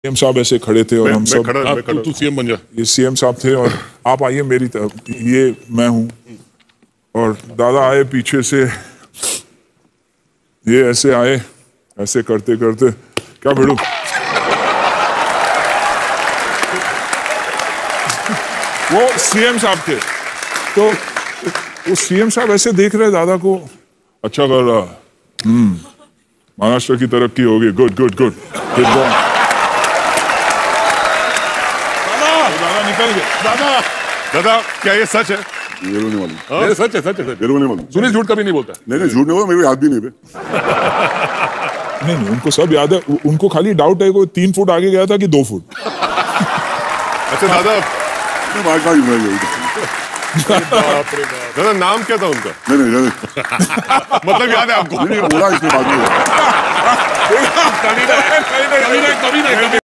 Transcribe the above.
CM साहब ऐसे खड़े थे और हम सब तू सीएम बन जा। ये सीएम साहब थे और आप आइए मेरी तरफ, ये मैं हूं और दादा आए पीछे से, ये ऐसे आए, ऐसे करते करते क्या भिड़ू वो सीएम साहब थे, तो वो सीएम साहब ऐसे देख रहे दादा को, अच्छा कर रहा, महाराष्ट्र की तरक्की होगी, गुड गुड गुड, दादा निकल गए। दादा क्या ये सच है? ये रोने वाली। ये सच है, सच है, सच है। रोने वाली। सुनील झूठ कभी नहीं बोलता। नहीं झूठ नहीं बोला, मेरे याद भी नहीं पे। नहीं उनको सब याद है, उनको खाली डाउट है कोई 3 फुट आगे गया था कि 2 फुट। अच्छा दादा, दादा नाम क्या था उनका? नहीं मतलब याद है आपको? नहीं बोला इसके बाद में। कभी ना